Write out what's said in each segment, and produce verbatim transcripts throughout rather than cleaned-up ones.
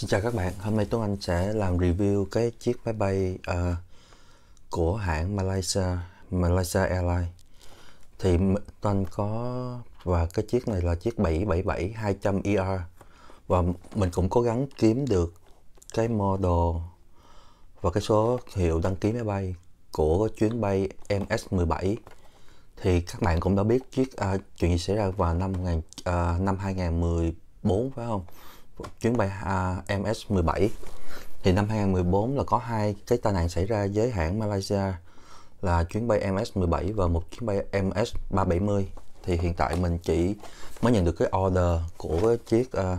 Xin chào các bạn, hôm nay Tuấn Anh sẽ làm review cái chiếc máy bay uh, của hãng Malaysia, Malaysia Airlines. Thì Tuấn Anh có, và cái chiếc này là chiếc bảy bảy bảy hai trăm E R. Và mình cũng cố gắng kiếm được cái model và cái số hiệu đăng ký máy bay của chuyến bay M S mười bảy. Thì các bạn cũng đã biết chiếc uh, chuyện gì xảy ra vào năm, uh, năm hai không một bốn phải không? Chuyến bay uh, M S mười bảy. Thì năm hai không một bốn là có hai cái tai nạn xảy ra với hãng Malaysia, là chuyến bay M S mười bảy và một chuyến bay M S ba bảy mươi. Thì hiện tại mình chỉ mới nhận được cái order của chiếc uh,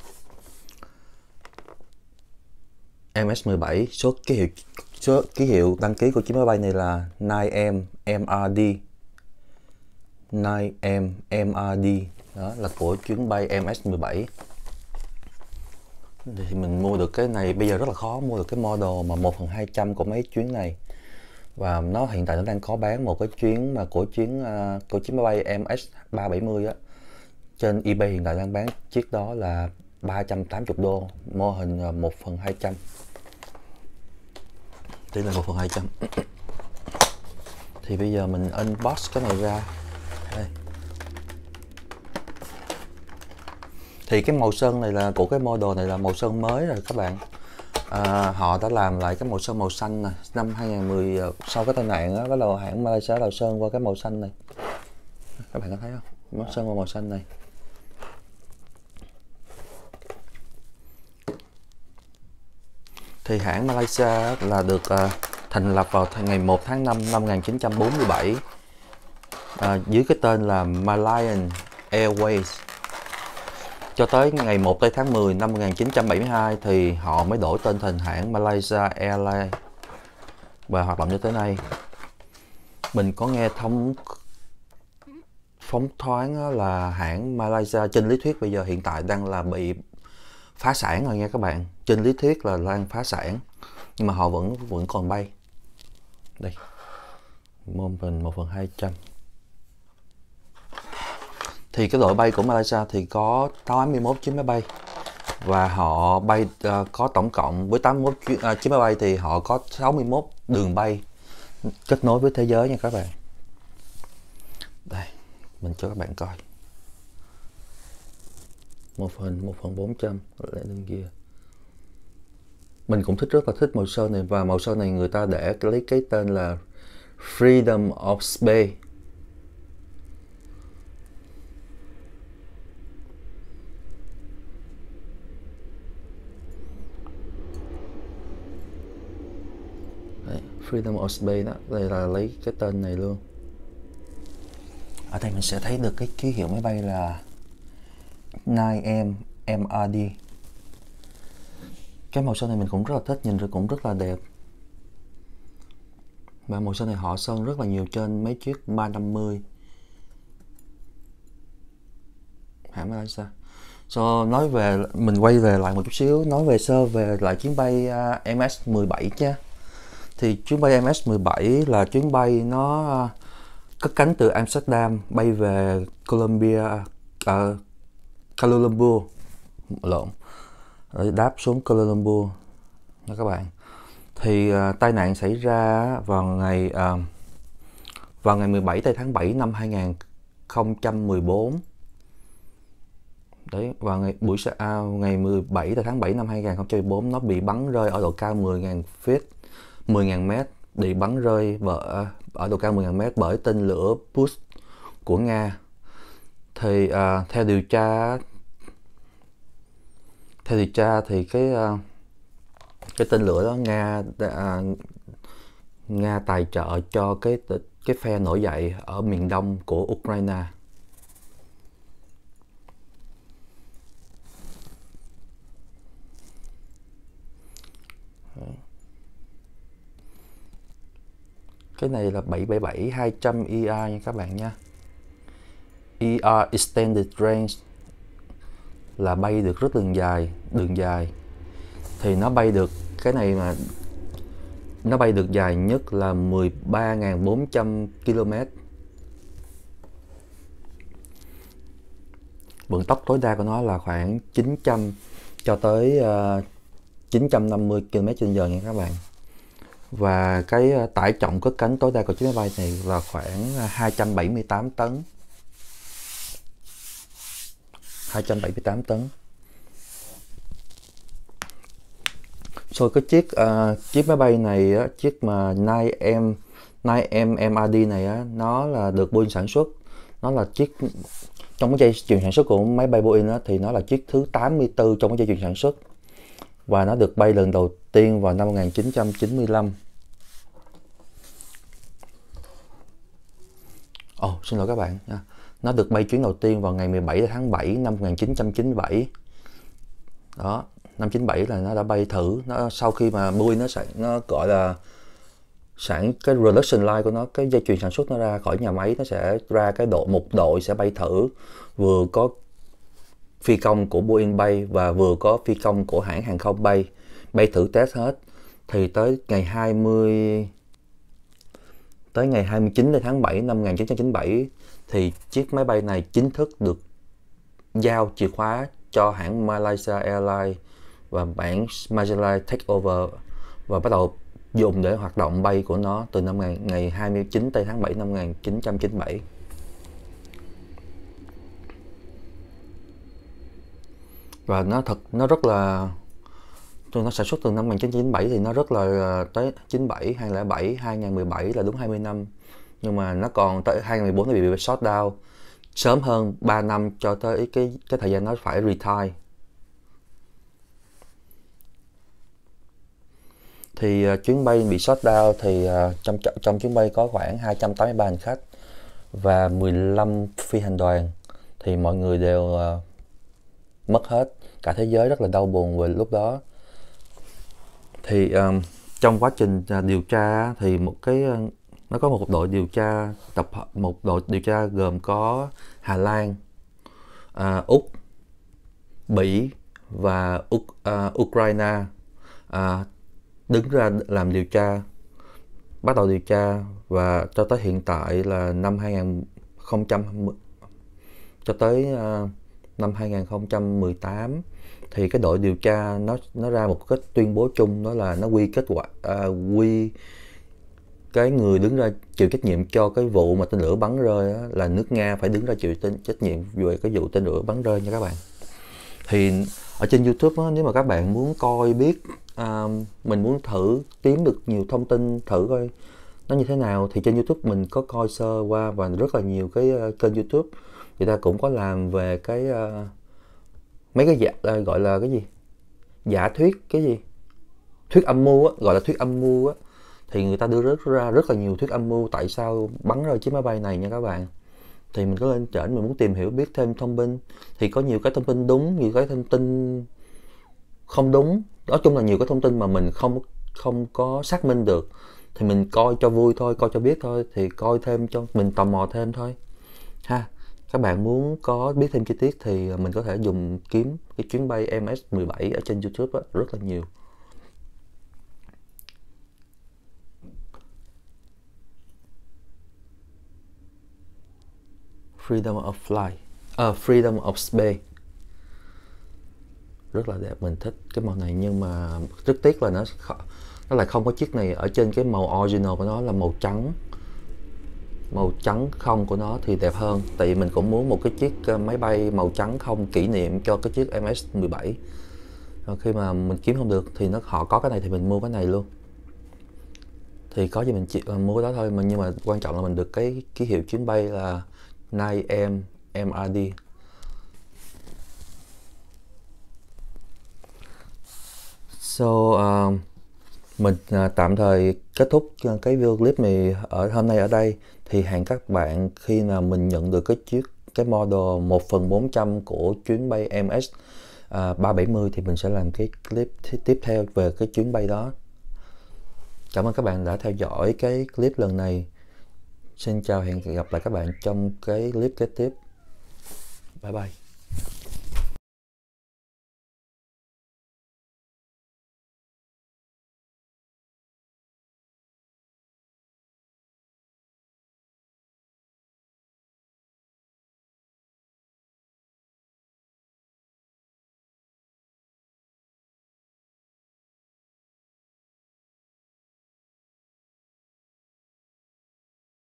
M S mười bảy. Số ký hiệu số ký hiệu đăng ký của chiếc máy bay này là chín M M R D. chín M M R D đó là của chuyến bay M S mười bảy. Thì mình mua được cái này bây giờ rất là khó mua được cái model mà một phần hai trăm của mấy chuyến này, và nó hiện tại nó đang có bán một cái chuyến mà của chuyến uh, của chiếc máy bay M S ba bảy mươi á, trên eBay hiện tại đang bán chiếc đó là ba trăm tám mươi đô, mô hình một phần hai trăm, tỷ lệ một phần hai trăm. Thì bây giờ mình unbox cái này ra đây. Thì cái màu sơn này là của cái model này là màu sơn mới rồi các bạn. À, họ đã làm lại cái màu sơn màu xanh này năm hai không một không. Sau cái tai nạn đó, cái đầu hãng Malaysia đầu sơn qua cái màu xanh này, các bạn có thấy không, nó sơn qua màu xanh này. Thì hãng Malaysia là được uh, thành lập vào ngày một tháng năm năm một nghìn chín trăm bốn mươi bảy, à, dưới cái tên là Malayan Airways. Cho tới ngày một tháng mười năm một nghìn chín trăm bảy mươi hai thì họ mới đổi tên thành hãng Malaysia Airlines và hoạt động cho tới nay. Mình có nghe thông phóng thoáng là hãng Malaysia trên lý thuyết bây giờ hiện tại đang là bị phá sản rồi nha các bạn. Trên lý thuyết là đang phá sản, nhưng mà họ vẫn vẫn còn bay. Đây, mô hình một phần hai trăm. Thì cái đội bay của Malaysia thì có tám mươi mốt chiếc máy bay, và họ bay uh, có tổng cộng với tám mươi mốt chiếc, uh, chiếc máy bay thì họ có sáu mươi mốt đường bay kết nối với thế giới nha các bạn. Đây, mình cho các bạn coi một phần một phần bốn trăm lên kia. Mình cũng thích rất là thích màu sơn này, và màu sơn này người ta để lấy cái tên là Freedom of Space. Đấy, Freedom of Space đó, đây là lấy cái tên này luôn. Ở đây mình sẽ thấy được cái ký hiệu máy bay là chín M M R D. Cái màu sơn này mình cũng rất là thích, nhìn rồi cũng rất là đẹp. Và màu sơn này họ sơn rất là nhiều trên mấy chiếc ba năm mươi hãng Malaysia. So, nói về, mình quay về lại một chút xíu, nói về sơ về lại chuyến bay uh, M S mười bảy nha. Thì chuyến bay M S mười bảy là chuyến bay nó uh, cất cánh từ Amsterdam bay về Colombia, uh, Kuala Lumpur, lộn, đáp xuống Kuala Lumpur nha các bạn. Thì uh, tai nạn xảy ra vào ngày uh, vào ngày mười bảy tháng bảy năm hai không một bốn. Đấy, vào ngày buổi à, ngày mười bảy tháng bảy năm hai không một bốn nó bị bắn rơi ở độ cao mười nghìn feet, mười nghìn mét, bị bắn rơi bởi, ở độ cao mười nghìn mét bởi tên lửa Bush của Nga. Thì à, theo điều tra theo điều tra thì cái à, cái tên lửa đó Nga à, Nga tài trợ cho cái cái phe nổi dậy ở miền đông của Ukraine. Cái này là bảy bảy bảy hai trăm E R nha các bạn nha. E R Extended Range là bay được rất đường dài, đường dài. Thì nó bay được, cái này mà nó bay được dài nhất là mười ba nghìn bốn trăm ki lô mét. Vận tốc tối đa của nó là khoảng chín trăm cho tới uh, chín trăm năm mươi ki lô mét trên giờ nha các bạn. Và cái tải trọng cất cánh tối đa của chiếc máy bay này là khoảng hai trăm bảy mươi tám tấn. hai trăm bảy mươi tám tấn. Rồi cái chiếc uh, chiếc máy bay này á, chiếc mà nine M nine M M R D này á, nó là được Boeing sản xuất. Nó là chiếc trong cái dây chuyền sản xuất của máy bay Boeing á, thì nó là chiếc thứ tám mươi tư trong cái dây chuyền sản xuất. Và nó được bay lần đầu tiên vào năm một nghìn chín trăm chín mươi lăm. Ồ, oh, xin lỗi các bạn nha. Nó được bay chuyến đầu tiên vào ngày mười bảy tháng bảy năm một nghìn chín trăm chín mươi bảy. Đó, năm chín bảy là nó đã bay thử. Nó sau khi mà Boeing nó sản nó gọi là sản cái production line của nó, cái dây chuyền sản xuất nó ra khỏi nhà máy, nó sẽ ra cái độ một đội sẽ bay thử, vừa có phi công của Boeing bay và vừa có phi công của hãng hàng không bay, bay thử test hết. Thì tới ngày hai mươi tới ngày hai mươi chín tháng bảy năm một nghìn chín trăm chín mươi bảy thì chiếc máy bay này chính thức được giao chìa khóa cho hãng Malaysia Airlines và bản Malaysia take over và bắt đầu dùng để hoạt động bay của nó từ năm ngày, ngày hai mươi chín tháng bảy năm một nghìn chín trăm chín mươi bảy. Và nó thật nó rất là nó sản xuất từ năm một nghìn chín trăm chín mươi bảy thì nó rất là tới chín mươi bảy, hai không không bảy, hai nghìn mười bảy là đúng hai mươi năm. Nhưng mà nó còn tới hai nghìn mười bốn thì bị shut down sớm hơn ba năm cho tới cái cái thời gian nó phải retire. Thì uh, chuyến bay bị shut down thì uh, trong trong chuyến bay có khoảng hai trăm tám mươi ba hành khách và mười lăm phi hành đoàn, thì mọi người đều uh, mất hết. Cả thế giới rất là đau buồn về lúc đó. Thì um, trong quá trình uh, điều tra thì một cái uh, nó có một đội điều tra tập một đội điều tra gồm có Hà Lan, uh, Úc, Bỉ và Uk, uh, Ukraine uh, đứng ra làm điều tra, bắt đầu điều tra. Và cho tới hiện tại là năm hai nghìn không trăm cho tới uh, năm hai nghìn không trăm mười tám thì cái đội điều tra nó nó ra một cái tuyên bố chung, đó là nó quy kết quả uh, quy cái người đứng ra chịu trách nhiệm cho cái vụ mà tên lửa bắn rơi á, là nước Nga phải đứng ra chịu tên, trách nhiệm về cái vụ tên lửa bắn rơi nha các bạn. Thì ở trên YouTube á, nếu mà các bạn muốn coi biết uh, mình muốn thử kiếm được nhiều thông tin thử coi nó như thế nào, thì trên YouTube mình có coi sơ qua và rất là nhiều cái uh, kênh YouTube người ta cũng có làm về cái uh, mấy cái giả, uh, gọi là cái gì giả thuyết, cái gì thuyết âm mưu á, gọi là thuyết âm mưu á. Thì người ta đưa rất ra rất là nhiều thuyết âm mưu tại sao bắn rơi chiếc máy bay này nha các bạn. Thì mình có lên trển, mình muốn tìm hiểu biết thêm thông tin, thì có nhiều cái thông tin đúng, nhiều cái thông tin không đúng. Nói chung là nhiều cái thông tin mà mình không không có xác minh được, thì mình coi cho vui thôi, coi cho biết thôi, thì coi thêm cho mình tò mò thêm thôi ha. Các bạn muốn có biết thêm chi tiết thì mình có thể dùng kiếm cái chuyến bay M S mười bảy ở trên YouTube đó, rất là nhiều. Freedom of Flight, uh, Freedom of Space, rất là đẹp, mình thích cái màu này. Nhưng mà rất tiếc là nó nó lại không có chiếc này ở trên cái màu original của nó là màu trắng, màu trắng không của nó thì đẹp hơn. Tại vì mình cũng muốn một cái chiếc máy bay màu trắng không kỷ niệm cho cái chiếc M S mười bảy. Rồi khi mà mình kiếm không được thì nó họ có cái này thì mình mua cái này luôn. Thì có gì mình chỉ mua cái đó thôi, mà nhưng mà quan trọng là mình được cái ký hiệu chuyến bay là nine M M R D. So uh, mình uh, tạm thời kết thúc cái video clip này ở hôm nay ở đây. Thì hẹn các bạn khi nào mình nhận được cái chiếc cái model một phần bốn trăm của chuyến bay M S uh, ba bảy mươi thì mình sẽ làm cái clip tiếp theo về cái chuyến bay đó. Cảm ơn các bạn đã theo dõi cái clip lần này. Xin chào, hẹn gặp lại các bạn trong cái clip kế tiếp. Bye bye.